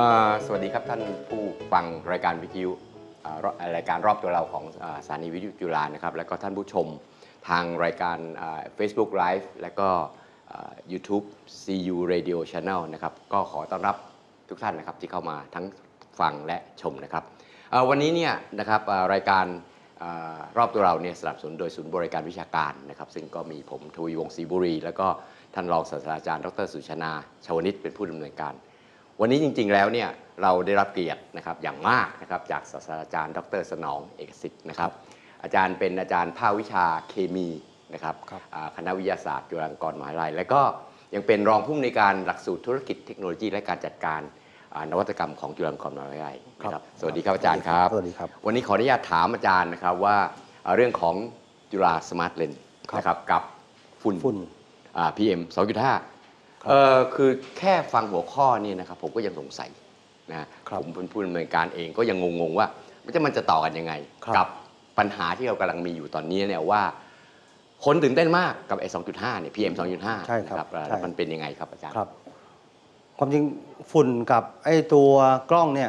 สวัสดีครับท่านผู้ฟังรายการวิทยุรายการรอบตัวเราของสถานีวิทยุจุฬานะครับแล้วก็ท่านผู้ชมทางรายการ Facebook Live และก็ YouTube CU Radio Channel นะครับก็ขอต้อนรับทุกท่านนะครับที่เข้ามาทั้งฟังและชมนะครับวันนี้เนี่ยนะครับรายการรอบตัวเราเนี่ยสนับสนุนโดยศูนย์บริการวิชาการนะครับซึ่งก็มีผมทวีวงศ์ศรีบุรีแล้วก็ท่านรองศาสตราจารย์ดร.สุชนาชวนิชเป็นผู้ดำเนินการวันนี้จริงๆแล้วเนี่ยเราได้รับเกียรตินะครับอย่างมากนะครับจากศาสตราจารย์ดร.สนองเอกสิทธิ์นะครับอาจารย์เป็นอาจารย์ภาควิชาเคมีนะครับคณะวิทยาศาสตร์จุฬาลงกรณ์มหาวิทยาลัยและก็ยังเป็นรองผู้อำนวยการหลักสูตรธุรกิจเทคโนโลยีและการจัดการนวัตกรรมของจุฬาลงกรณ์มหาวิทยาลัยครับสวัสดีครับอาจารย์ครับสวัสดีครับวันนี้ขออนุญาตถามอาจารย์นะครับว่าเรื่องของจุฬาสมาร์ทเลนส์นะครับกับฝุ่นPM 2.5คือแค่ฟังหัวข้อนี่นะครับผมก็ยังสงสัยนะผมเป็นผู้ดำเนินการเองก็ยังงงว่ามันจะต่อกันยังไงกับปัญหาที่เรากำลังมีอยู่ตอนนี้เนี่ยว่าคนตื่นเต้นมากกับไอ้ 2.5 เนี่ย PM 2.5 ใช่ครับมันเป็นยังไงครับอาจารย์ครับความจริงฝุ่นกับไอ้ตัวกล้องเนี่ย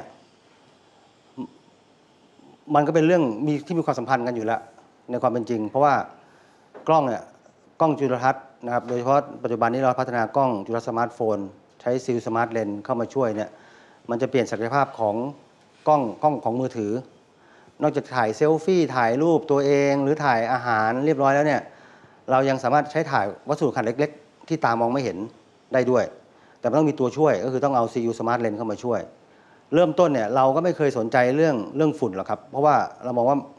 มันก็เป็นเรื่องที่มีความสัมพันธ์กันอยู่แล้วในความเป็นจริงเพราะว่ากล้องเนี่ยกล้องจุลทรรศน์นะครับโดยเฉพาะปัจจุบันนี้เราพัฒนากล้องจุลทรรศน์สมาร์ทโฟนใช้ซิลสมาร์ทเลนส์เข้ามาช่วยเนี่ยมันจะเปลี่ยนศักยภาพของกล้องของมือถือนอกจากถ่ายเซลฟี่ถ่ายรูปตัวเองหรือถ่ายอาหารเรียบร้อยแล้วเนี่ยเรายังสามารถใช้ถ่ายวัสดุขนาดเล็กๆที่ตามองไม่เห็นได้ด้วยแต่มันต้องมีตัวช่วยก็คือต้องเอา CU Smart Lens เข้ามาช่วยเริ่มต้นเนี่ยเราก็ไม่เคยสนใจเรื่องฝุ่นหรอกครับเพราะว่าเรามองว่า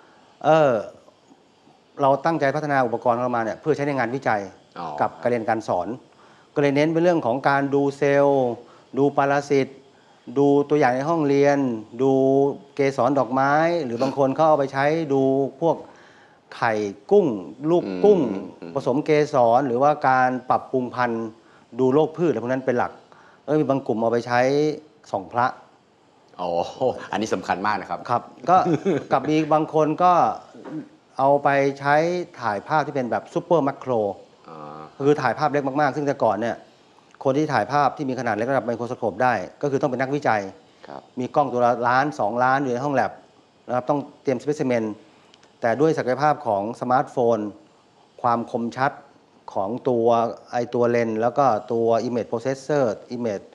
เราตั้งใจพัฒนาอุปกรณ์เข้ามาเนี่ยเพื่อใช้ในงานวิจัยกับการเรียนการสอนก็เลยเน้นไปเรื่องของการดูเซลล์ดูปรสิตดูตัวอย่างในห้องเรียนดูเกสรดอกไม้หรือบางคนเขาเอาไปใช้ดูพวกไข่กุ้งลูกกุ้งผสมเกสรหรือว่าการปรับปรุงพันธุ์ดูโรคพืชอะไรพวกนั้นเป็นหลักแล้วมีบางกลุ่มเอาไปใช้ส่องพระอันนี้สำคัญมากนะครับครับก็กับมีบางคนก็เอาไปใช้ถ่ายภาพที่เป็นแบบซูเปอร์แมคโครคือถ่ายภาพเล็กมากๆซึ่งแต่ก่อนเนี่ยคนที่ถ่ายภาพที่มีขนาดเล็กระดับไมโครสโคปได้ก็คือต้องเป็นนักวิจัยมีกล้องตัวละล้าน2 ล้านอยู่ในห้องแลบนะครับต้องเตรียมสเปซิเมนแต่ด้วยศักยภาพของสมาร์ทโฟนความคมชัดของตัวเลนส์แล้วก็ตัว Image Processor Image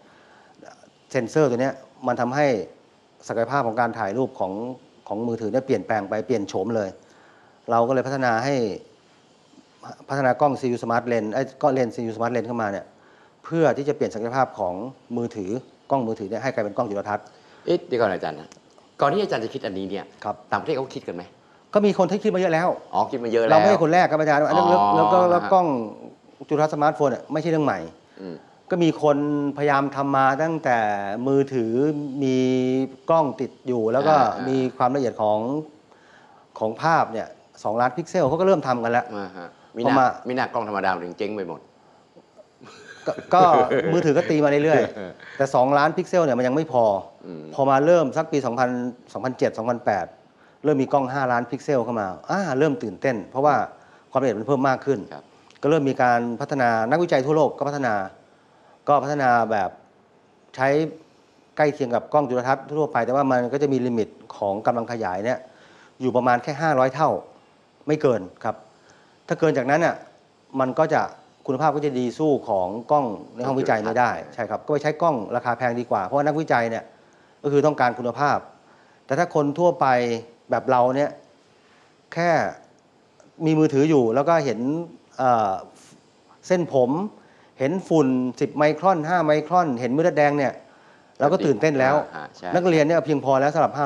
Sensor ตัวนี้มันทำให้ศักยภาพของการถ่ายรูปของมือถือเนี่ยเปลี่ยนแปลงไปเปลี่ยนโฉมเลยเราก็เลยพัฒนากล้อง CU Smart Lens ก็เลนส์ CU Smart Lens เข้ามาเนี่ยเพื่อที่จะเปลี่ยนศักยภาพของมือถือกล้องมือถือเนี่ยให้กลายเป็นกล้องจุลทรรศน์เดี๋ยวก่อนอาจารย์นะก่อนที่อาจารย์จะคิดอันนี้เนี่ยต่างประเทศเขาคิดกันไหมก็มีคนที่คิดมาเยอะแล้วคิดมาเยอะแล้วเราไม่ใช่คนแรกครับอาจารย์แล้วกล้องจุลทรรศน์สมาร์ทโฟนเนี่ยไม่ใช่เรื่องใหม่ก็มีคนพยายามทำมาตั้งแต่มือถือมีกล้องติดอยู่แล้วก็มีความละเอียดของภาพเนี่ย2 ล้านพิกเซลเขาก็เริ่มทำกันแล้วมีหน้ากล้องธรรมดาถึงเจ๊งไปหมดก็มือถือก็ตีมาเรื่อยๆแต่2 ล้านพิกเซลเนี่ยมันยังไม่พอมาเริ่มสักปี2007 2008เริ่มมีกล้อง5 ล้านพิกเซลเข้ามาเริ่มตื่นเต้นเพราะว่าความละเอียดมันเพิ่มมากขึ้นก็เริ่มมีการพัฒนานักวิจัยทั่วโลกก็พัฒนาแบบใช้ใกล้เคียงกับกล้องจุลทรรศน์ทั่วไปแต่ว่ามันก็จะมีลิมิตของกำลังขยายเนี่ยอยู่ประมาณแค่500 เท่าไม่เกินครับถ้าเกินจากนั้นน่ะมันก็จะคุณภาพก็จะดีสู้ของกล้องในห้องวิจัยไม่ได้ใช่ครับก็ไปใช้กล้องราคาแพงดีกว่าเพราะว่านักวิจัยเนี่ยก็คือต้องการคุณภาพแต่ถ้าคนทั่วไปแบบเราเนี่ยแค่มีมือถืออยู่แล้วก็เห็นเส้นผมเห็นฝุ่น10 ไมครอน5 ไมครอนเห็นเม็ดแดงเนี่ยเราก็ตื่นเต้นแล้วนักเรียนเนี่ยเพียงพอแล้วสำหรับ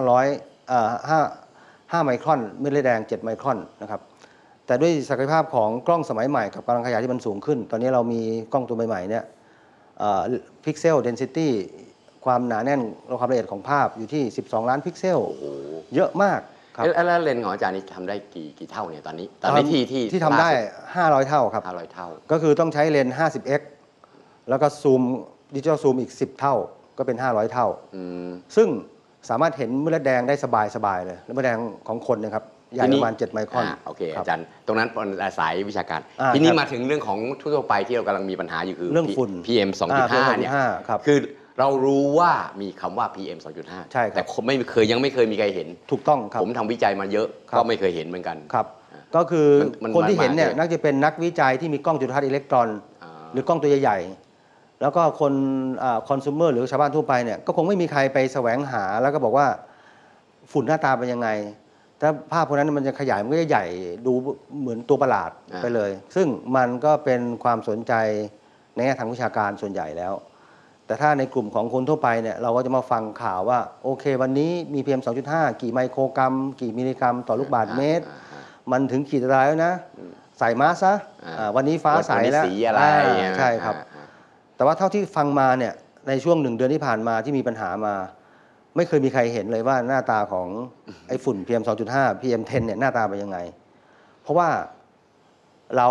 5 ไมครอนเม็ดแดง7 ไมครอนนะครับแต่ด้วยศักยภาพของกล้องสมัยใหม่กับกำลังขยายที่มันสูงขึ้นตอนนี้เรามีกล้องตัวใหม่ๆเนี่ยพิกเซลเดนซิตี้ความหนาแน่นความละเอียดของภาพอยู่ที่12 ล้านพิกเซลเยอะมากครับแล้วเลนส์ของอาจารย์นี่ทำได้กี่เท่าเนี่ยตอนนี้ที่ทำได้500 เท่าครับ 500 เท่าก็คือต้องใช้เลนส์ 50x แล้วก็ซูมดิจิทัลซูมอีก10 เท่าก็เป็น500 เท่าซึ่งสามารถเห็นเม็ดแดงได้สบายเลยแล้วเม็ดแดงของคนนะครับใหญ่ประมาณ7 ไมครอนโอเคอาจารย์ตรงนั้นเป็นสายวิชาการทีนี้มาถึงเรื่องของทั่วไปที่เรากำลังมีปัญหาอยู่คือเรื่องฝุ่น PM 2.5 เนี่ยคือเรารู้ว่ามีคำว่า PM 2.5 ใช่ครับแต่ยังไม่เคยมีใครเห็นถูกต้องครับผมทำวิจัยมาเยอะครับก็ไม่เคยเห็นเหมือนกันครับก็คือคนที่เห็นเนี่ยมันน่าจะเป็นนักวิจัยที่มีกล้องจุลทรรศน์อิเล็กตรอนอ่าหรือกล้องตัวใหญ่ๆแล้วก็คนคอน sumer หรือชาวบ้านทั่วไปเนี่ยก็คงไม่มีใครไปแสวงหาแล้วก็บอกว่าฝุ่นหน้าตาเป็นยังไงถ้าภาพพวกนั้นมันจะขยายมันก็จะใหญ่ดูเหมือนตัวประหลาดไปเลย ซึ่งมันก็เป็นความสนใจในแง่ทางวิชาการส่วนใหญ่แล้ว แต่ถ้าในกลุ่มของคนทั่วไปเนี่ยเราก็จะมาฟังข่าวว่าโอเควันนี้มี PM 2.5 กี่ไมโครกรัม กี่มิลลิกรัมต่อลูกบาศก์เมตร มันถึงขีดอันตรายแล้วนะ ใส่มาสซะวันนี้ฟ้าใสแล้วสีอะไรใช่ครับ แต่ว่าเท่าที่ฟังมาเนี่ยในช่วง1 เดือนที่ผ่านมาที่มีปัญหามา ไม่เคยมีใครเห็นเลยว่าหน้าตาของไอ้ฝุ่น PM 2.5 PM10 เนี่ยหน้าตาเป็นยังไง เพราะว่าเรา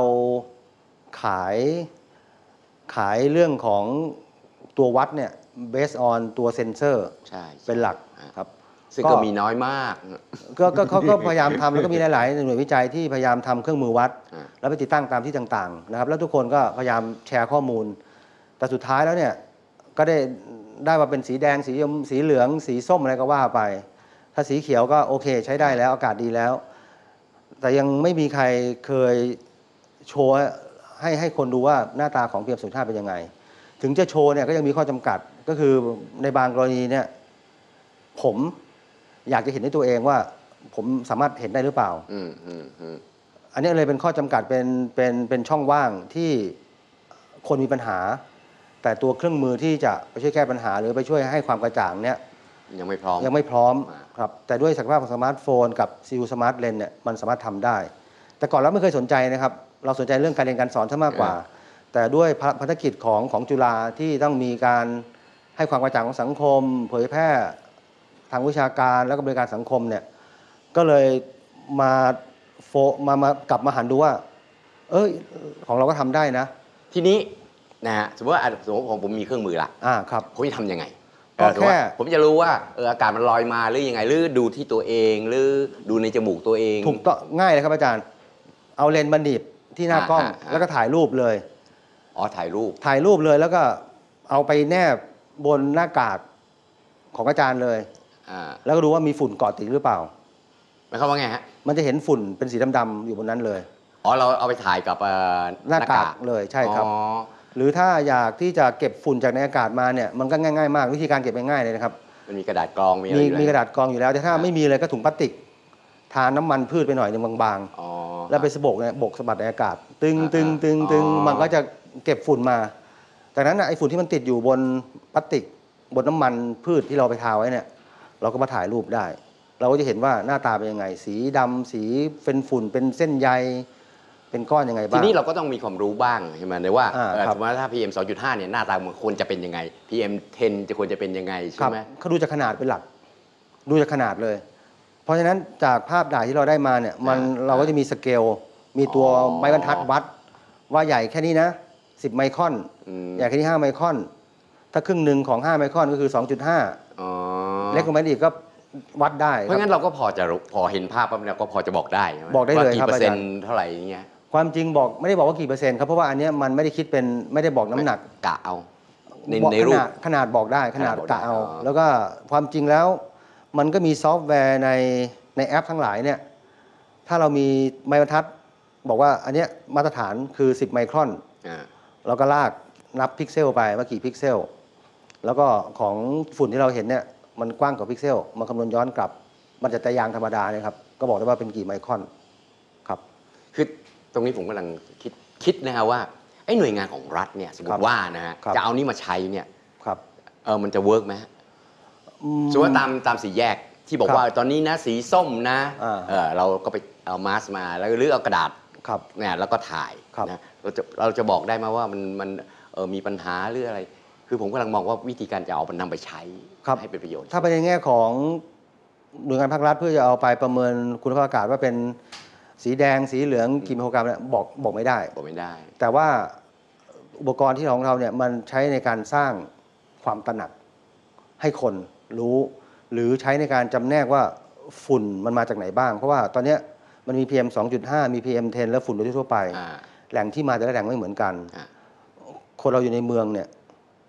ขายเรื่องของตัววัดเนี่ย based on ตัวเซนเซอร์ใช่เป็นหลักครับซึ่งก็มีน้อยมากเขาก็พยายามทำแล้วก็มีหลายๆหน่วยวิจัยที่พยายามทำเครื่องมือวัด แล้วไปติดตั้งตามที่ต่างๆนะครับแล้วทุกคนก็พยายามแชร์ข้อมูล แต่สุดท้ายแล้วเนี่ยก็ได้มาเป็นสีแดงสีชมสีเหลืองสีส้มอะไรก็ว่าไป ถ้าสีเขียวก็โอเคใช้ได้แล้วอากาศดีแล้ว แต่ยังไม่มีใครเคยโชว์ให้คนดูว่าหน้าตาของ PM 2.5 เป็นยังไง ถึงจะโชว์เนี่ยก็ยังมีข้อจำกัดก็คือในบางกรณีเนี่ยผมอยากจะเห็นด้วยตัวเองว่าผมสามารถเห็นได้หรือเปล่าอันนี้เลยเป็นข้อจำกัดเป็นช่องว่างที่คนมีปัญหา แต่ตัวเครื่องมือที่จะไปช่วยแก้ปัญหาหรือไปช่วยให้ความกระจ่างเนี่ยยังไม่พร้อมครับแต่ด้วยศักยภาพของสมาร์ทโฟนกับ CU Smart Lens เนี่ยมันสามารถทำได้ แต่ก่อนเราไม่เคยสนใจนะครับเราสนใจเรื่องการเรียนการสอนซะมากกว่า แต่ด้วยภารกิจของจุฬาที่ต้องมีการให้ความกระจ่างของสังคมเผยแพร่ทางวิชาการแล้วก็บริการสังคมเนี่ยก็เลยมากลับมาหันดูว่าของเราก็ทำได้นะทีนี้นะฮะสมมติว่าผมมีเครื่องมือละครับผมจะทำยังไงก็แค่ผมจะรู้ว่าอากาศมันลอยมาหรือยังไงหรือดูที่ตัวเองหรือดูในจมูกตัวเองถูกต้องง่ายเลยครับอาจารย์เอาเลนส์มาหนีบที่หน้ากล้องแล้วก็ถ่ายรูปเลยถ่ายรูปเลยแล้วก็เอาไปแนบบนหน้ากากของอาจารย์เลยแล้วก็ดูว่ามีฝุ่นเกาะติดหรือเปล่าหมายความว่าไงฮะมันจะเห็นฝุ่นเป็นสีดำๆอยู่บนนั้นเลยเราเอาไปถ่ายกับหน้ากากเลยใช่ครับหรือถ้าอยากที่จะเก็บฝุ่นจากในอากาศมาเนี่ยมันก็ง่ายๆมากวิธีการเก็บง่ายๆเลยนะครับมันมีกระดาษกรองมีกระดาษกรองอยู่แล้วแต่ถ้าไม่มีเลยก็ถุงพลาสติกทาน้ำมันพืชไปหน่อยนึงบางๆแล้วไปสะบัดในอากาศตึงมันก็จะเก็บฝุ่นมาจากนั้นไอ้ฝุ่นที่มันติดอยู่บนพลาสติกบนน้ำมันพืชที่เราไปทาไว้เนี่ยเราก็มาถ่ายรูปได้เราก็จะเห็นว่าหน้าตาเป็นยังไงสีดำสีเป็นฝุ่นเป็นเส้นใยเป็นก้อนยังไงบ้างทีนี้เราก็ต้องมีความรู้บ้างใช่ไหมในว่าสมมติว่าถ้า PM 2.5 เนี่ยหน้าตามันควรจะเป็นยังไง PM 10 จะควรจะเป็นยังไงใช่ไหมเขาดูจากขนาดเป็นหลักดูจากขนาดเลยเพราะฉะนั้นจากภาพถ่ายที่เราได้มาเนี่ยเราก็จะมีสเกลมีตัวไม้บรรทัดวัดว่าใหญ่แค่นี้นะ10 ไมครอนใหญ่แค่นี้5 ไมครอนถ้าครึ่งหนึ่งของ5 ไมครอนก็คือ 2.5 เล็กลงไปอีกก็วัดได้เพราะงั้นเราก็พอเห็นภาพปั๊บเราก็พอจะบอกได้บอกได้เลยครับว่ากี่เปอร์เซ็นต์เท่าไหร่อย่างเงี้ยความจริงไม่ได้บอกว่ากี่เปอร์เซ็นต์ครับเพราะว่าอันนี้มันไม่ได้คิดเป็นไม่ได้บอกน้ำหนักกะเอาในรูปขนาดบอกได้ขนาดกะเอาแล้วก็ความจริงแล้วมันก็มีซอฟต์แวร์ในแอปทั้งหลายเนี่ยถ้าเรามีไม้บรรทัดบอกว่าอันนี้มาตรฐานคือ10 ไมครอนเราก็ลากนับพิกเซลไปว่ากี่พิกเซลแล้วก็ของฝุ่นที่เราเห็นเนี่ยมันกว้างกว่าพิกเซลมาคำนวณย้อนกลับมันจะแต่ยางธรรมดาเนี่ยครับก็บอกได้ว่าเป็นกี่ไมครอนครับคือตรงนี้ผมกำลังคิดนะฮะว่าไอ้หน่วยงานของรัฐเนี่ยสมมติว่านะฮะจะเอานี้มาใช้เนี่ยมันจะเวิร์กไหมสมมติว่าตามสี่แยกที่บอกว่าตอนนี้นะสีส้มนะเราก็ไปเอามาสมาแล้วหรือเอากระดาษเนี่ยแล้วก็ถ่ายนะเราจะบอกได้ไหมว่ามันมีปัญหาหรืออะไรคือผมกำลังมองว่าวิธีการจะเอามันนำไปใช้ให้เป็นประโยชน์ถ้าไปในแง่ของหน่วยงานภาครัฐเพื่อจะเอาไปประเมินคุณภาพอากาศว่าเป็นสีแดงสีเหลืองกี่ไมโครกรัมเนี่ยบอกไม่ได้แต่ว่าอุปกรณ์ที่ของเราเนี่ยมันใช้ในการสร้างความตระหนักให้คนรู้หรือใช้ในการจำแนกว่าฝุ่นมันมาจากไหนบ้างเพราะว่าตอนนี้มันมี PM 2.5 มี PM10 และฝุ่นโดยทั่วไปแหล่งที่มาแต่ละแหล่งไม่เหมือนกันคนเราอยู่ในเมืองเนี่ย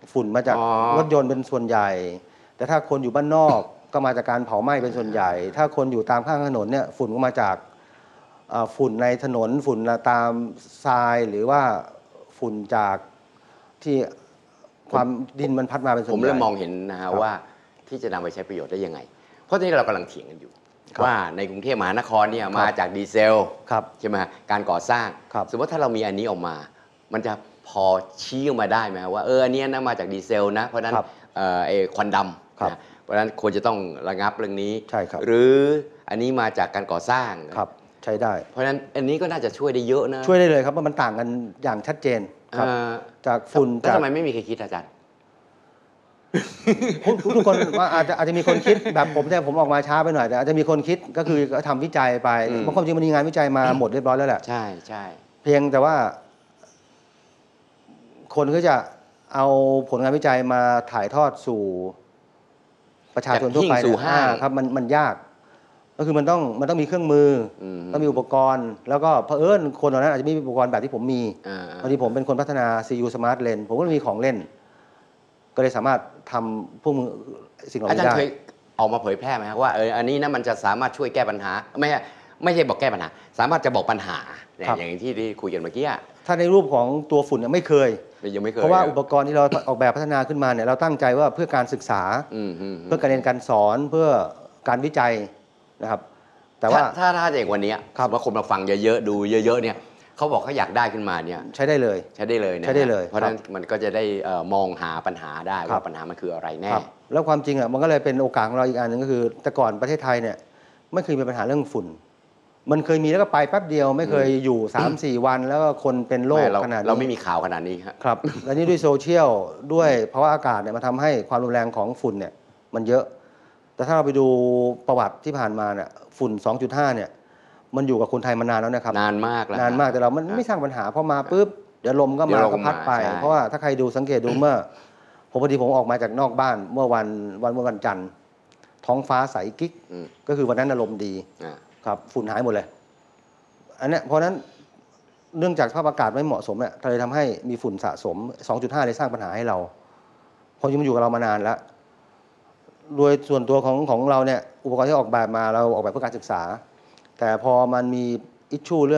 ฝุ่นมาจากอ๋อรถยนต์เป็นส่วนใหญ่ แต่ถ้าคนอยู่บ้านนอกก็มาจากการเผาไหม้เป็นส่วนใหญ่ ถ้าคนอยู่ตามข้างถนนเนี่ยฝุ่นก็มาจากฝุ่นในถนนฝุ่นตามทรายหรือว่าฝุ่นจากที่ความดินมันพัดมาเป็นส่วนผมใหญ่เริ่มมองเห็นนะฮะครับว่าที่จะนำไปใช้ประโยชน์ได้ยังไง เพราะตอนนี้เรากำลังเถียงกันอยู่ครับว่าในกรุงเทพมหานครเนี่ยครับมาจากดีเซลครับใช่ไหมฮะการก่อสร้างครับสมมติว่าถ้าเรามีอันนี้ออกมา มันจะพอชี้ออกมาได้ไหมว่าอันเนี้ยนะมาจากดีเซลนะเพราะฉะนั้นครับไอ้ควันดครับำนะเพราะฉะนั้นควรจะต้องระงับเรื่องนี้ใช่ครับหรืออันนี้มาจากการก่อสร้างครับใช้ได้เพราะฉะนั้นอันนี้ก็น่าจะช่วยได้เยอะนะช่วยได้เลยครับว่ามันต่างกันอย่างชัดเจนครับอ่าจากฝุ่นแล้วจากทำไมไม่มีใครคิดอาจารย์ทุกคนว่าอาจจะมีคนคิดแบบผมแต่ผมออกมาช้าไปหน่อยแต่อาจจะมีคนคิดก็คือก็ทำวิจัยไปอืมเพราะความจริงมันมีงานวิจัยมาหมดเรียบร้อยแล้วแหละใช่ใช่เพียงแต่ว่า คนก็จะเอาผลงานวิจัยมาถ่ายทอดสู่ประชาชนทั่วไปจากหิ้งสู่ห้างครับมันยาก ก็คือมันต้องมีเครื่องมืออมต้องมีอุปกรณ์ แล้วก็เผอิญคนเหล่านั้นอาจจะไม่มีอุปกรณ์แบบที่ผมมีอ่าบางทีผมเป็นคนพัฒนา CU Smart Lens ผมก็มีของเล่น ก็เลยสามารถทำพวกมือสิ่งเหล่าอาจารนี้ย์ได้เคยออกมาเผยแพร่ไหมครับว่าอันนี้นะมันจะสามารถช่วยแก้ปัญหาไม่ใช่บอกแก้ปัญหา สามารถจะบอกปัญหาเนี่ยครับอย่างที่คุยกันเมื่อกี้อะถ้าในรูปของตัวฝุ่นเนี่ยไม่เคยยังไม่เคยเพราะว่าอุปกรณ์ที่เราออกแบบพัฒนาขึ้นมาเนี่ยเราตั้งใจว่าเพื่อการศึกษา เพื่อการเรียนการสอนเพื่อการวิจัยนะครับ แต่ว่าถ้าอย่างวันเนี้ยครับว่าคนมาฟังเยอะๆดูเยอะๆเนี่ยเขาบอกเขาอยากได้ขึ้นมาเนี่ยใช้ได้เลยใช้ได้เลยนะใช้ได้เลยเพราะฉะนั้นมันก็จะได้มองหาปัญหาได้ครัว่าบปัญหามันคืออะไรแน่ครับแล้วความจริงอ่ะมันก็เลยเป็นโอกาสของเราอีกอันหนึ่งก็คือ แต่ก่อนประเทศไทยเนี่ยไม่เคยมีปัญหาเรื่องฝุ่น มันเคยมีแล้วก็ไปแป๊บเดียวไม่เคยอยู่ 3-4 วันแล้วก็คนเป็นโรคเราขนาดนี้เราไม่มีข่าวขนาดนี้ครับครับ และนี่ด้วยโซเชียลด้วยภาวะอากาศเนี่ยมันทำให้ความรุนแรงของฝุ่นเนี่ยมันเยอะ แต่ถ้าเราไปดูประวัติที่ผ่านมาเนี่ยฝุ่น 2.5 เนี่ยมันอยู่กับคนไทยมานานแล้วนะครับนานมากแล้วนานมากแต่เรามันครับไม่สร้างปัญหาพอมาปุ๊บเดี๋ยวลมก็เดี๋มายวลมก็พัดไปมาใช่เพราะว่าถ้าใครดูสังเกตดูเมื่อผมพอดีผมออกมาจากนอกบ้านเมื่อวันจันทร์ท้องฟ้าใสกิ๊กอืมก็คือวันนั้นอารมณ์ดีอ่าครับฝุ่นหายหมดเลยอันเนี้ยเพราะฉะนั้นเนื่องจากสภาพอากาศไม่เหมาะสมเนี่ยเลยทำให้มีฝุ่นสะสม 2.5 เลยสร้างปัญหาให้เราเพราะมันอยู่กับเรามานานแล้วโดยส่วนตัวของเราเนี่ยอุปกรณ์ที่ออกแบบมาเราออกแบบเพื่อการศึกษา แต่พอมันมีอิชชูเรื่อง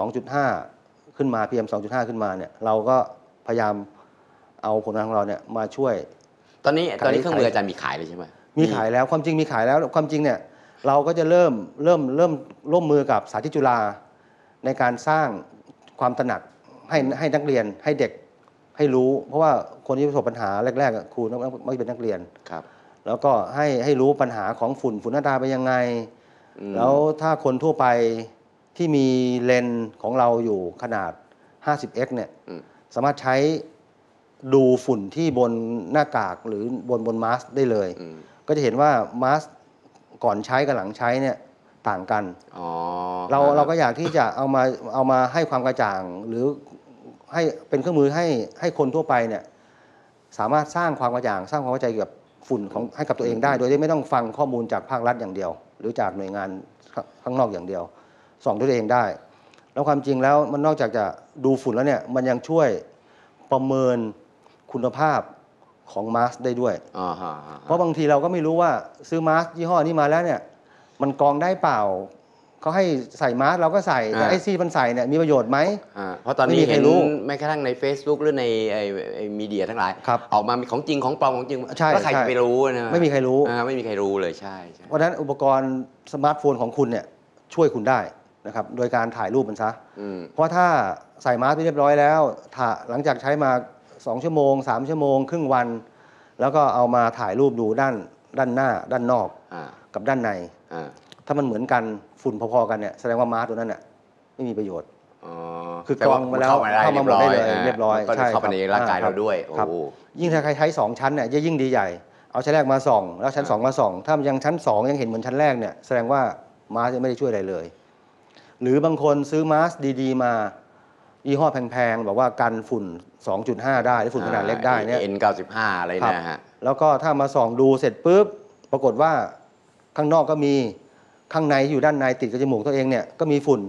2.5 ขึ้นมา PM 2.5 ขึ้นมาเนี่ยเราก็พยายามเอาผลงานของเราเนี่ยมาช่วยตอนนี้เครื่องมืออาจารย์มีขายเลยใช่ไหมมีขายแล้วความจริงมีขายแล้วความจริงเนี่ยเราก็จะเริ่มร่วมมือกับสาธิตจุฬาในการสร้างความตระหนักให้นักเรียนให้เด็กให้รู้ เพราะว่าคนที่ประสบปัญหาแรกๆครูไม่เป็นนักเรียนครับแล้วก็ให้รู้ปัญหาของฝุ่นหน้าตาเป็นยังไงอืมแล้วถ้าคนทั่วไปที่มีเลนส์ของเราอยู่ขนาด 50x เนี่ยอืมสามารถใช้ดูฝุ่นที่บนหน้ากากหรือบนมาสก์ได้เลยอืมก็จะเห็นว่ามาสก์ก่อนใช้กับหลังใช้เนี่ยต่างกันอ๋อเราก็อยากที่จะเอามาให้ความกระจ่าง หรือให้เป็นเครื่องมือให้คนทั่วไปเนี่ยสามารถสร้างความกระจ่าง สร้างความเข้าใจเกี่ยวกับฝุ่นของให้กับตัวเองได้ โดยที่ไม่ต้องฟังข้อมูลจากภาครัฐอย่างเดียว หรือจากหน่วยงานข้างนอกอย่างเดียวส่องด้วยตัวเองได้ แล้วความจริงแล้วมันนอกจากจะดูฝุ่นแล้วเนี่ยมันยังช่วยประเมินคุณภาพของมาสก์ได้ด้วยอ่าฮะเพราะบางทีเราก็ไม่รู้ว่าซื้อมาสก์ยี่ห้อนี้มาแล้วเนี่ยมันกรองได้เปล่าเขาให้ใส่มาสก์เราก็ใส่แต่ไอ้ที่มันใส่เนี่ยมีประโยชน์ไหมเพราะตอนนี้ไม่มีใครเห็นรู้แม้กระทั่งใน Facebook หรือในไอ้มีเดียทั้งหลายครับออกมามีของจริงของปลอมของจริงใช่แล้วใครใช่จะไปรู้นะไม่มีใครรู้ไม่มีใครรู้เลยใช่ใช่เพราะฉะนั้นอุปกรณ์สมาร์ทโฟนของคุณเนี่ยช่วยคุณได้นะครับโดยการถ่ายรูปมันซะอืมเพราะถ้าใส่มาสก์ไปเรียบร้อยแล้วหลังจากใช้มา2 ชั่วโมง 3 ชั่วโมงครึ่งวัน แล้วก็เอามาถ่ายรูปดูด้านหน้าด้านนอกอ่ากับด้านในอ่าถ้ามันเหมือนกันฝุ่นพอๆกันเนี่ยแสดงว่ามาสก์ตัวนั้นเนี่ยไม่มีประโยชน์อ๋อคือกรองมาแล้วเข้ามาได้เรียบร้อยก็ใช่เข้าไปในร่างกายครัเราบด้วยครับโอ้ยิ่งถ้าใครใช้2 ชั้นเนี่ยจะยิ่งดีใหญ่ เอาชั้นแรกมาส่องแล้วชั้น 2 มาส่อง ถ้ายังชั้น 2 ยังเห็นเหมือนชั้นแรกเนี่ยแสดงว่ามาสก์ยังไม่ได้ช่วยอะไรเลย หรือบางคนซื้อมาสก์ดีๆมายี่ห้อแพงๆบอกว่ากันฝุ่น 2.5 ได้หรือฝุ่นขนาดเล็กได้เนี่ย N95 อะไรครับนะฮะแล้วก็ถ้ามาส่องดูเสร็จปุ๊บปรากฏว่าข้างนอกก็มีข้างในอยู่ด้านในติดกับจมูกตัวเองเนี่ยก็มีฝุ่น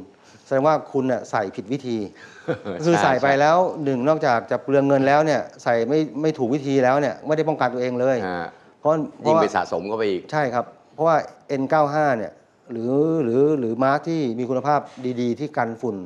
แสดงว่าคุณใส่ผิดวิธี คือใส่ไปแล้วหนึ่งนอกจากจะเปลืองเงินแล้วเนี่ยใส่ไม่ถูกวิธีแล้วเนี่ยไม่ได้ป้องกันตัวเองเลยเพราะยิ่งไปสะสมก็ไปอีกใช่ครับเพราะว่า N95 เนี่ยหรือมาร์กที่มีคุณภาพดีๆที่กันฝุ่น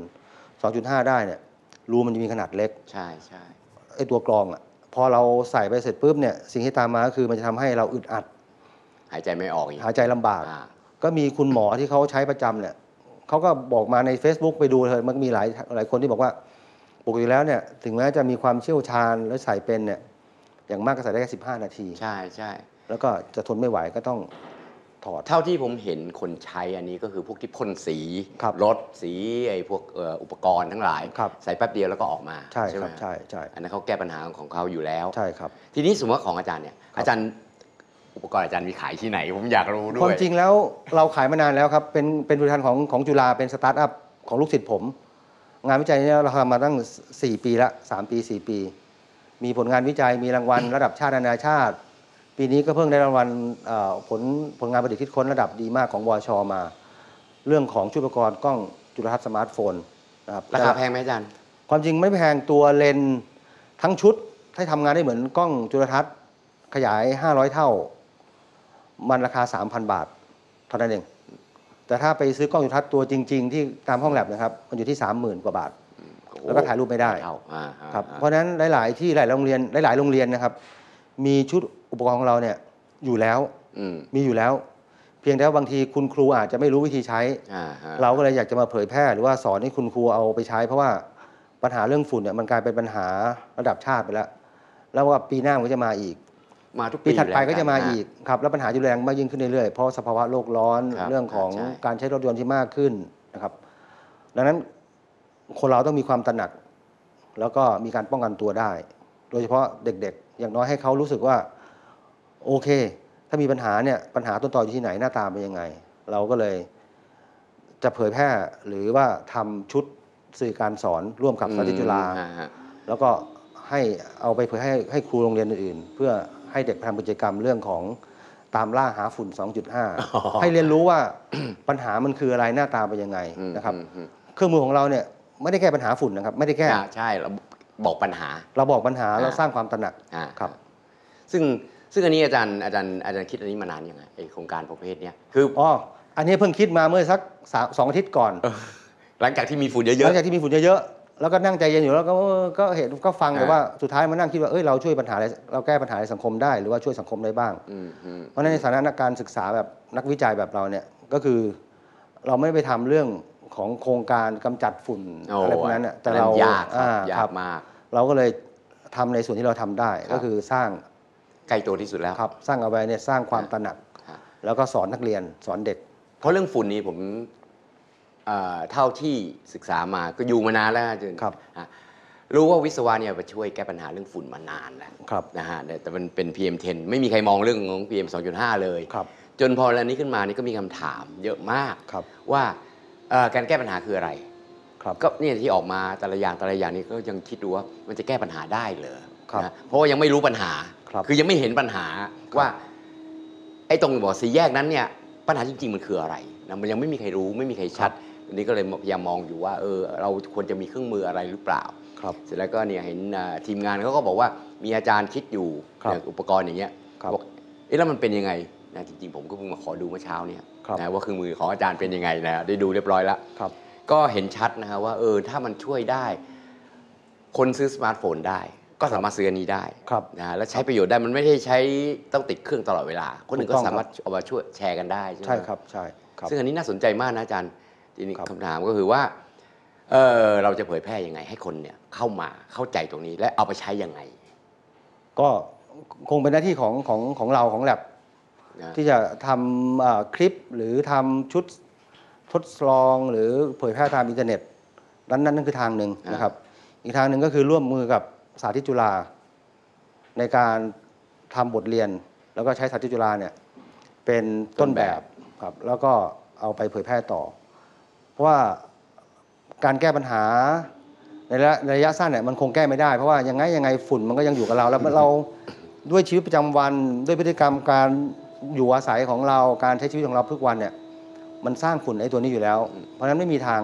2.5 ได้เนี่ยรูมันจะมีขนาดเล็กใช่ใช่ไอตัวกรองพอเราใส่ไปเสร็จปุ๊บเนี่ยสิ่งที่ตามมาก็คือมันจะทำให้เราอึดอัดหายใจไม่ออกอีกหายใจลำบากก็มีคุณหมอที่เขาใช้ประจำเนี่ยเขาก็บอกมาใน Facebook ไปดูเลยมันมีหลายคนที่บอกว่าปกติแล้วเนี่ยถึงแม้จะมีความเชี่ยวชาญและใส่เป็นเนี่ยอย่างมากก็ใส่ได้แค่15 นาทีใช่ใช่แล้วก็จะทนไม่ไหวก็ต้องถอดเท่าที่ผมเห็นคนใช้อันนี้ก็คือพวกที่พ่นสีรถสีไอ้พวกอุปกรณ์ทั้งหลายใส่แป๊บเดียวแล้วก็ออกมาใช่ไหมใช่ใช่อันนั้นเขาแก้ปัญหาของเขาอยู่แล้วใช่ครับทีนี้สมมติว่าของอาจารย์เนี่ยอาจารย์อุปกรณ์อาจารย์มีขายที่ไหนผมอยากรู้ด้วยความจริงแล้วเราขายมานานแล้วครับเป็นผลิตภัณฑ์ของจุฬาเป็นสตาร์ทอัพของลูกศิษย์ผมงานวิจัยนี้เราทำมาตั้ง4 ปีละ3 ปี 4 ปีมีผลงานวิจัยมีรางวัลระดับชาตินานาชาติปีนี้ก็เพิ่งได้รางวัลผลงานประดิษฐ์คิดค้นระดับดีมากของวชมาเรื่องของชุดอุปกรณ์กล้องจุลทรรศน์สมาร์ทโฟนนะครับราคาแพงไหมอาจารย์ความจริงไม่แพงตัวเลนส์ทั้งชุดให้ทำงานได้เหมือนกล้องจุลทรรศน์ขยาย500 เท่ามันราคา 3,000 บาทเท่านั้นเองแต่ถ้าไปซื้อกล้องจุลทรรศน์ตัวจริงๆที่ตามห้องแลบนะครับมันอยู่ที่ 30,000 กว่าบาทแล้วก็ถ่ายรูปไม่ได้ครับเพราะฉะนั้นหลายๆที่หลายโรงเรียนนะครับมีชุดอุปกรณ์ของเราเนี่ยอยู่แล้วมีอยู่แล้วเพียงแต่ว่าบางทีคุณครูอาจจะไม่รู้วิธีใช้เราก็เลยอยากจะมาเผยแพร่หรือว่าสอนให้คุณครูเอาไปใช้เพราะว่าปัญหาเรื่องฝุ่นเนี่ยมันกลายเป็นปัญหาระดับชาติไปแล้วว่าปีหน้ามันก็จะมาอีกมาทุกปีถัดไปก็จะมาอีกครับแล้วปัญหาจะแรงมากยิ่งขึ้นเรื่อยๆเพราะสภาวะโลกร้อนเรื่องของการใช้รถยนต์ที่มากขึ้นนะครับดังนั้นคนเราต้องมีความตระหนักแล้วก็มีการป้องกันตัวได้โดยเฉพาะเด็กๆอย่างน้อยให้เขารู้สึกว่าโอเคถ้ามีปัญหาเนี่ยปัญหาต้นตออยู่ที่ไหนหน้าตาเป็นยังไงเราก็เลยจะเผยแพร่หรือว่าทำชุดสื่อการสอนร่วมกับสาธิตจุฬาแล้วก็ให้เอาไปเผยให้ครูโรงเรียนอื่นๆเพื่อให้เด็กทำกิจกรรมเรื่องของตามล่าหาฝุ่น 2.5 ให้เรียนรู้ว่าปัญหามันคืออะไรหน้าตาเป็นยังไงนะครับเครื่องมือของเราเนี่ยไม่ได้แก้ปัญหาฝุ่นนะครับไม่ได้แก้ใช่เราบอกปัญหาเราสร้างความตระหนักครับซึ่งอันนี้อาจารย์คิดอันนี้มานานยังไงไอโครงการประเภทนี้คืออันนี้เพิ่งคิดมาเมื่อสัก2 อาทิตย์ก่อนหลังจากที่มีฝุ่นเยอะๆแล้วก็นั่งใจเย็นอยู่แล้วก็เห็นก็ฟังแต่ว่าสุดท้ายมานั่งคิดว่าเราช่วยปัญหาอะไรเราแก้ปัญหาในสังคมได้หรือว่าช่วยสังคมได้บ้างเพราะในฐานะนักการศึกษาแบบนักวิจัยแบบเราเนี่ยก็คือเราไม่ไปทำเรื่องของโครงการกำจัดฝุ่นอะไรพวกนั้นแต่เรายากมากเราก็เลยทำในส่วนที่เราทำได้ก็คือสร้างใกล้ตัวที่สุดแล้วครับสร้างเอาไว้เนี่ยสร้างความตระหนักแล้วก็สอนนักเรียนสอนเด็กเพราะเรื่องฝุ่นนี้ผมเท่าที่ศึกษามาก็อยู่มานานแล้วจนรู้ว่าวิศวะเนี่ยไปช่วยแก้ปัญหาเรื่องฝุ่นมานานแล้วนะฮะแต่มันเป็น PM10 ไม่มีใครมองเรื่องของ PM 2.5 เลยจนพอแล้วนี้ขึ้นมานี่ก็มีคำถามเยอะมากว่าการแก้ปัญหาคืออะไรก็เนี่ยที่ออกมาแต่ละอย่างนี้ก็ยังคิดดูว่ามันจะแก้ปัญหาได้เหรอเพราะว่ายังไม่รู้ปัญหาคือยังไม่เห็นปัญหาว่าไอ้ตรงบ่อสี่แยกนั้นเนี่ยปัญหาจริงๆมันคืออะไรนะมันยังไม่มีใครรู้ไม่มีใครชัดอันนี้ก็เลยพยายามมองอยู่ว่าเราควรจะมีเครื่องมืออะไรหรือเปล่าเสร็จแล้วก็เนี่ยเห็นทีมงานเขาก็บอกว่ามีอาจารย์คิดอยู่อุปกรณ์อย่างเงี้ยบอกแล้วมันเป็นยังไงนะจริงๆผมก็เพิ่งมาขอดูเมื่อเช้าเนี่ยนะว่าเครื่องมือของอาจารย์เป็นยังไงนะได้ดูเรียบร้อยแล้วก็เห็นชัดนะฮะว่าถ้ามันช่วยได้คนซื้อสมาร์ทโฟนได้ก็สามารถซื้ออันนี้ได้นะและใช้ประโยชน์ได้มันไม่ได้ใช้ต้องติดเครื่องตลอดเวลาคนอื่นก็สามารถเอามาช่วยแชร์กันได้ใช่ครับใช่ซึ่งอันนี้น่าสนใจมากนะอาจารย์ทีนี้คำถามก็คือว่าเราจะเผยแพร่ยังไงให้คนเนี่ยเข้ามาเข้าใจตรงนี้และเอาไปใช้ยังไงก็คงเป็นหน้าที่ของเราของแลบที่จะทำคลิปหรือทำชุดทดลองหรือเผยแพร่ตามอินเทอร์เน็ตนั่นคือทางหนึ่งนะครับอีกทางหนึ่งก็คือร่วมมือกับสาธิตจุฬาในการทำบทเรียนแล้วก็ใช้สาธิตจุฬาเนี่ยเป็นต้นแบบครับแล้วก็เอาไปเผยแพร่ต่อเพราะว่าการแก้ปัญหาในระยะสั้นเนี่ยมันคงแก้ไม่ได้เพราะว่ายังไงฝุ่นมันก็ยังอยู่กับเราแล้วเราด้วยชีวิตประจำวันด้วยพฤติกรรมการอยู่อาศัยของเราการใช้ชีวิตของเราทุกวันเนี่ยมันสร้างฝุ่นไอ้ตัวนี้อยู่แล้วเพราะฉะนั้นไม่มีทาง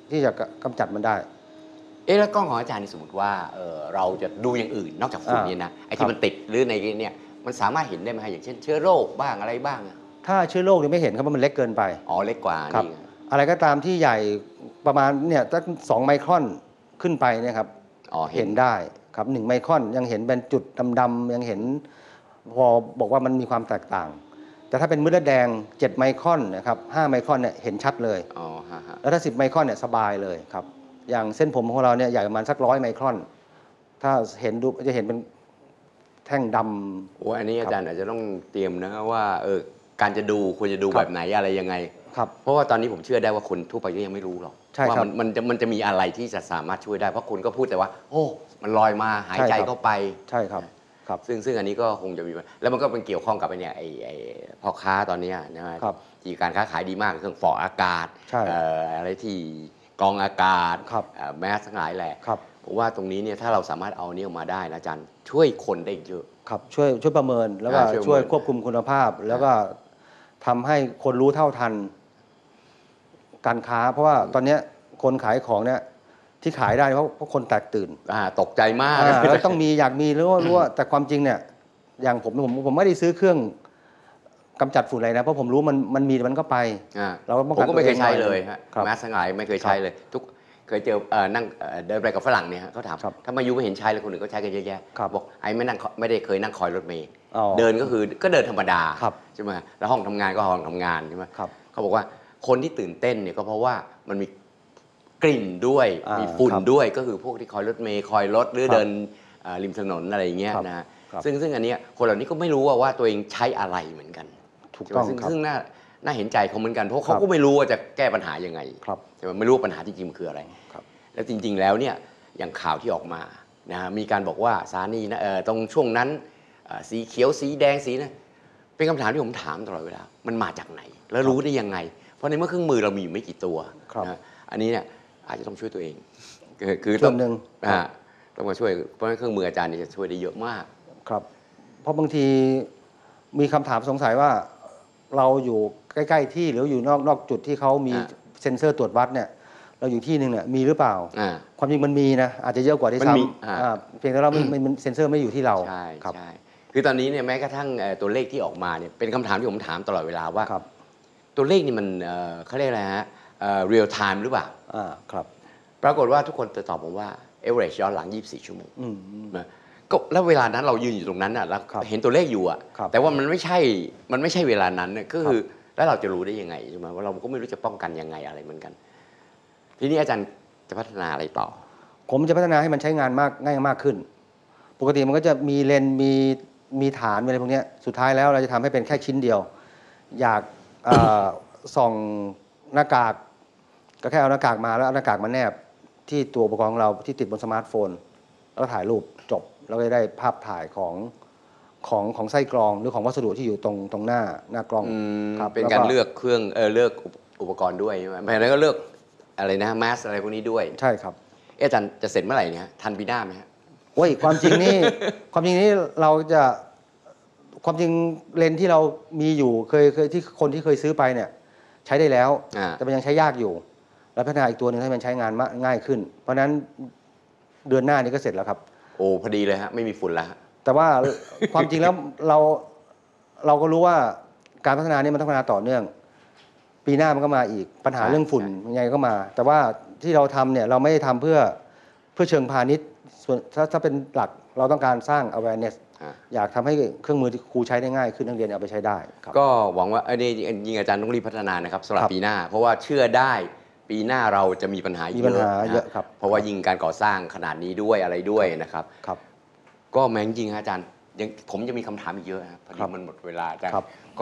ที่จะกำจัดมันได้แล้วกล้องของอาจารย์นี่สมมติว่าเราจะดูอย่างอื่นนอกจากฝุ่นนี่นะไอ้ที่มันติดหรือในเนี่ยมันสามารถเห็นได้ไหมอย่างเช่นเชื้อโรคบ้างอะไรบ้างถ้าเชื้อโรคนี่ไม่เห็นครับเพราะมันเล็กเกินไปเล็กกว่าครับนี่อะไรก็ตามที่ใหญ่ประมาณเนี่ยตั้ง2 ไมครอนขึ้นไปเนี่ยครับเห็นได้ครับ1 ไมครอนยังเห็นเป็นจุดดำๆยังเห็นพอบอกว่ามันมีความแตกต่างแต่ถ้าเป็นเม็ดเลือดแดง7 ไมครอนนะครับ5 ไมครอนเนี่ยเห็นชัดเลยแล้วถ้า10 ไมครอนเนี่ยสบายเลยครับอย่างเส้นผมของเราเนี่ยใหญ่ประมาณสัก100 ไมครอนถ้าเห็นดูจะเห็นเป็นแท่งดำอันนี้อาจารย์อาจจะต้องเตรียมนะว่าการจะดูควรจะดูแบบไหนอะไรยังไงครับเพราะว่าตอนนี้ผมเชื่อได้ว่าคนทั่วไปก็ยังไม่รู้หรอกว่ามันจะมีอะไรที่จะสามารถช่วยได้เพราะคนก็พูดแต่ว่าโอ้มันลอยมาหายใจเข้าไปใช่ครับซึ่งอันนี้ก็คงจะมีแล้วมันก็เป็นเกี่ยวข้องกับไอ้พ่อค้าตอนนี้นะครับที่การค้าขายดีมากเครื่องฟอกอากาศอะไรที่กรองอากาศแมสทั้งหลายแหละผมว่าตรงนี้เนี่ยถ้าเราสามารถเอานี้ออกมาได้นะอาจารย์ช่วยคนได้เยอะครับช่วยประเมินแล้วก็ช่วยควบคุมคุณภาพแล้วก็ทำให้คนรู้เท่าทันการค้าเพราะว่าตอนนี้คนขายของเนี่ยที่ขายได้เพราะคนแตกตื่นตกใจมากแล้วต้องมีอยากมีรู้ว่าแต่ความจริงเนี่ยอย่างผมไม่ได้ซื้อเครื่องกำจัดฝุ่นอะไรนะเพราะผมรู้มันมีมันก็ไปเราก็ไม่เคยใช้เลยฮะแมสทั้งหลายไม่เคยใช้เลยทุกเคยเจอนั่งเดินไปกับฝรั่งเนี่ยเขาถามถ้ามายูไม่เห็นใช้เลยคนอื่นก็ใช้กันเยอะแยะบอกไอ้ไม่ได้เคยนั่งคอยรถเมล์เดินก็เดินธรรมดาใช่ไหมแล้วห้องทำงานก็ห้องทำงานใช่ไหมเขาบอกว่าคนที่ตื่นเต้นเนี่ยก็เพราะว่ามันมีกลิ่นด้วยมีฝุ่นด้วยก็คือพวกที่คอยรถเมล์คอยรถหรือเดินริมถนนอะไรอย่างเงี้ยนะซึ่งอันนี้คนเหล่านี้ก็ไม่รู้ว่าตัวเองใช้อะไรเหมือนกันถูกต้องซึ่งน่าเห็นใจเขาเหมือนกันเพราะเขาก็ไม่รู้ว่าจะแก้ปัญหายังไงใช่ไหมไม่รู้ปัญหาจริงๆมันคืออะไรแล้วจริงๆแล้วเนี่ยอย่างข่าวที่ออกมานะมีการบอกว่าสถานีนะตรงช่วงนั้นสีเขียวสีแดงสีนะเป็นคำถามที่ผมถามตลอดเวลามันมาจากไหนแล้วรู้ได้ยังไงเพราะในเมื่อเครื่องมือเรามีอยู่ไม่กี่ตัวนะอันนี้เนี่ยอาจจะต้องช่วยตัวเองคือต้องหนึ่งต้องมาช่วยเพราะเครื่องมืออาจารย์จะช่วยได้เยอะมากครับเพราะบางทีมีคำถามสงสัยว่าเราอยู่ใกล้ๆที่หรืออยู่นอกจุดที่เขามีเซ็นเซอร์ตรวจวัดเนี่ยเราอยู่ที่หนึ่งเนี่ยมีหรือเปล่าความจริงมันมีนะอาจจะเยอะกว่าที่ซ้ำเพียงแต่เรามันเซ็นเซอร์ไม่อยู่ที่เราใช่คือตอนนี้เนี่ยแม้กระทั่งตัวเลขที่ออกมาเนี่ยเป็นคำถามที่ผมถามตลอดเวลาว่าตัวเลขนี่มันเขาเรียกอะไรฮะreal time หรือเปล่าครับปรากฏว่าทุกคนจะตอบผมว่า average ย้อนหลัง24 ชั่วโมงก็แล้วเวลานั้นเรายืนอยู่ตรงนั้นน่ะแล้วเห็นตัวเลขอยู่อ่ะแต่ว่ามันไม่ใช่เวลานั้นเนี่ยก็คือแล้วเราจะรู้ได้ยังไงใช่ไหมว่าเราก็ไม่รู้จะป้องกันยังไงอะไรเหมือนกันทีนี้อาจารย์จะพัฒนาอะไรต่อผมจะพัฒนาให้มันใช้งานง่ายมากขึ้นปกติมันก็จะมีเลนมีฐานอะไรพวกนี้สุดท้ายแล้วเราจะทำให้เป็นแค่ชิ้นเดียวอยากส่องหน้ากากก็แค่เอาหน้ากากมาแล้วเอาหน้ากากมาแนบที่ตัวอุปกรณ์ของเราที่ติดบนสมาร์ทโฟนแล้วถ่ายรูปจบแล้วก็ได้ภาพถ่ายของไส้กรองหรือของวัสดุที่อยู่ตรงหน้ากล้องเป็นการเลือกเครื่องเลือกอุปกรณ์ด้วยใช่ไหมแล้วก็เลือกอะไรนะแมสอะไรพวกนี้ด้วยใช่ครับอาจารย์จะเสร็จเมื่อไหร่เนี่ยทันปีหน้าไหมฮะโอ้ยความจริงนี่เราจะความจริงเลนที่เรามีอยู่เคยที่คนที่เคยซื้อไปเนี่ยใช้ได้แล้วแต่มันยังใช้ยากอยู่แล้วพัฒนาอีกตัวหนึ่งให้มันใช้งานง่ายขึ้นเพราะฉะนั้นเดือนหน้านี้ก็เสร็จแล้วครับโอ้พอดีเลยฮะไม่มีฝุ่นแล้วแต่ว่าความจริงแล้วเราก็รู้ว่าการพัฒนานี้มันต้องพัฒนาต่อเนื่องปีหน้ามันก็มาอีกปัญหาเรื่องฝุ่นยังไงก็มาแต่ว่าที่เราทำเนี่ยเราไม่ได้ทำเพื่อเชิงพาณิชย์ส่วนถ้าเป็นหลักเราต้องการสร้าง awareness อยากทำให้เครื่องมือที่ครูใช้ได้ง่ายขึ้นนักเรียนเอาไปใช้ได้ก็หวังว่านี่ยิงอาจารย์ต้องรีบพัฒนานะครับสำหรับปีหน้าเพราะว่าเชื่อได้ปีหน้าเราจะมีปัญหาเยอะครับเพราะว่ายิงการก่อสร้างขนาดนี้ด้วยอะไรด้วยนะครับก็แม้จริงอาจารย์ผมจะมีคำถามอีกเยอะครับพอดีมันหมดเวลาอาจารย์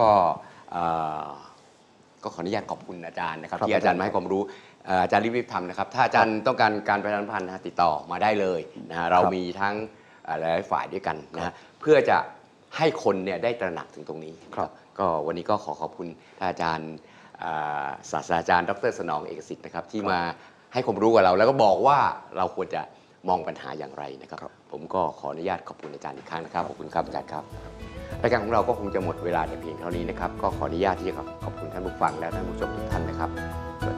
ก็ขออนุญาตขอบคุณอาจารย์นะครับที่อาจารย์มาให้ความรู้อาจารย์รีบๆทำนะครับถ้าอาจารย์ต้องการการประชาสัมพันธ์ติดต่อมาได้เลยนะเรามีทั้งหลายฝ่ายด้วยกันนะเพื่อจะให้คนเนี่ยได้ตระหนักถึงตรงนี้ก็วันนี้ก็ขอขอบคุณอาจารย์ศาสตราจารย์ดร.สนองเอกสิทธิ์นะครับที่มาให้ความรู้กับเราแล้วก็บอกว่าเราควรจะมองปัญหาอย่างไรนะครับผมก็ขออนุญาตขอบคุณอาจารย์อีกครั้งนะครับขอบคุณครับอาจารย์ครับรายการของเราก็คงจะหมดเวลาแต่เพียงเท่านี้นะครับก็ขออนุญาตที่จะขอบคุณท่านผู้ฟังและท่านผู้ชมทุกท่านนะครับสวัสดี